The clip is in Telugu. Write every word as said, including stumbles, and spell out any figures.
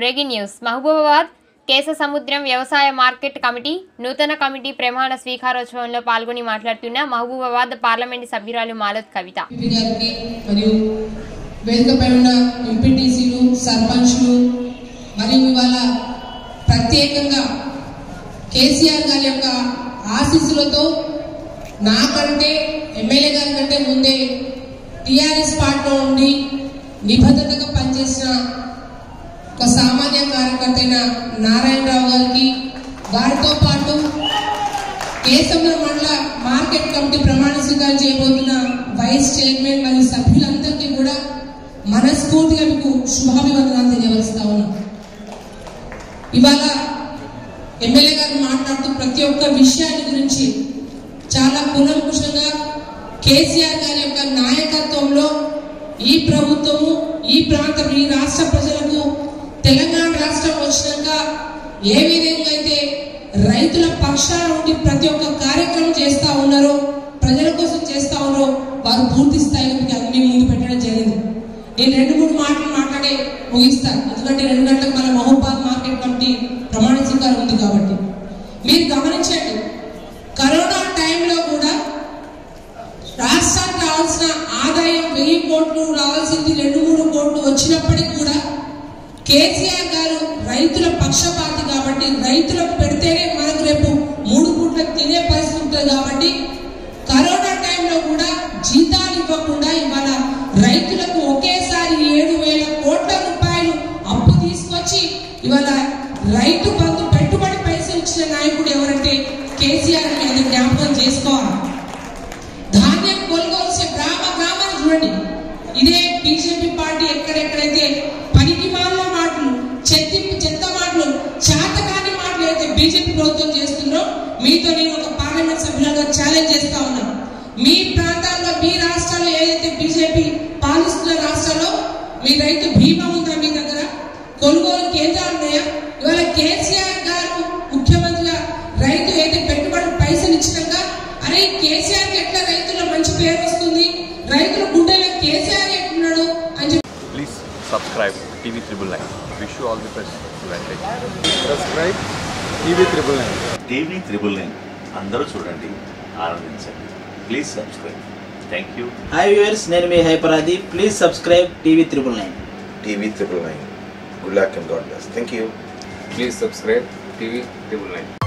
బ్రేకింగ్ న్యూస్ మహబూబాబాద్ కేశసముద్రం వ్యవసాయ మార్కెట్ కమిటీ నూతన కమిటీ ప్రమాణ స్వీకారోత్సవంలో పాల్గొని మాట్లాడుతున్న మహబూబాబాద్ పార్లమెంట్ సభ్యురాలు మాలత్ కవిత మరియు వేదికపై ఉన్న ఎంపీటీసీలు సర్పంచ్లు మరియు ఇవాళ ప్రత్యేకంగా కేసీఆర్ గారి యొక్క ఆశీస్సులతో నాకంటే ఎమ్మెల్యే గారి కంటే ముందే టీఆర్ఎస్ పార్టీలో ఉండి నిబద్ధతగా పనిచేసిన ఒక సామాన్య కార్యకర్త అయిన నారాయణరావు గారికి వారితో పాటు కేశంలో మండల మార్కెట్ కమిటీ ప్రమాణ స్వీకారం చేయబోతున్న వైస్ చైర్మన్ మరియు సభ్యులందరికీ కూడా మనస్ఫూర్తిగా మీకు శుభాభివందనాలు తెలియవలస్తా ఉన్నాం. ఇవాళ ఎమ్మెల్యే గారు మాట్లాడుతూ ప్రతి ఒక్క విషయాన్ని గురించి చాలా కూలంకుషంగా కేసీఆర్ గారి యొక్క నాయకత్వంలో ఈ ప్రభుత్వము ఈ ప్రాంతం ఈ రాష్ట్ర ప్రజలకు తెలంగాణ రాష్ట్రం వచ్చినాక ఏ విధంగా అయితే రైతుల పక్షాన ఉండి ప్రతి ఒక్క కార్యక్రమం చేస్తా ఉన్నారో ప్రజల కోసం చేస్తా ఉన్నారో వారు పూర్తి స్థాయిలో మీకు అన్ని ముందు పెట్టడం జరిగింది. నేను రెండు మూడు మాటలు మాట్లాడే ముగిస్తాను, ఎందుకంటే రెండు గంటలకు మన మహబూబాబాద్ మార్కెట్ కమిటీ ప్రమాణ స్వీకారం ఉంది కాబట్టి. మీరు గమనించండి, కరోనా టైంలో కూడా రాష్ట్రానికి రావాల్సిన ఆదాయం వెయ్యి కోట్లు రావాల్సింది రెండు మూడు కోట్లు వచ్చినప్పటికీ కూడా కేసీఆర్ గారు రైతుల పక్షపాతి కాబట్టి రైతులకు పెడితేనే మనకు రేపు మూడు పూట్లకు తినే పరిస్థితి ఉంటుంది కాబట్టి కరోనా టైంలో కూడా జీతాలు ఇవ్వకుండా ఇవాళ రైతులకు ఒకేసారి ఏడు వేల కోట్ల రూపాయలు అప్పు తీసుకొచ్చి ఇవాళ రైతు బంధు పెట్టుబడి పైసలు ఇచ్చిన నాయకుడు ఎవరంటే కేసీఆర్ ని అది జ్ఞాపకం చేసుకోవాలి. ధాన్యం కొనుగోలు గ్రామ గ్రామాన్ని చూడండి, ఇదే బీజేపీ పార్టీ ఎక్కడెక్కడైతే పనికి మాలిన మాటలు చెత్త చెత్త మాటలు చాతకాని మాటలు అయితే బీజేపీ ప్రభుత్వం చేస్తుందో మీతో నేను ఒక పార్లమెంట్ సభ్యులుగా ఛాలెంజ్ చేస్తా ఉన్నాను. మీ ప్రాంతాల్లో మీ రాష్ట్రాల్లో ఏదైతే బీజేపీ పాలిస్తున్న రాష్ట్రాల్లో మీ రైతు బీమా ఉందా, మీ దగ్గర కొనుగోలు కేంద్రాలు ఉన్నాయా? ఇవాళ కేసీఆర్ గారు ముఖ్యమంత్రిగా రైతు ఏదైతే పెట్టుబడి పైసలు ఇచ్చినాక అరే కేసీఆర్ ఎట్లా రైతుల్లో మంచి పేరు వస్తుంది, రైతుల గుండెలో కేసీఆర్ ఎట్లున్నాడు అని చెప్పి. Please subscribe TV triple nine. Wish you all the best. Subscribe TV triple nine. TV triple nine అందరూ చూడండి, ఆనందించండి. Please subscribe. Thank you. Hi viewers, నేను మీ హైపరాది. Please subscribe TV triple nine. TV triple nine. Good luck and God bless. Thank you. Please subscribe TV triple nine.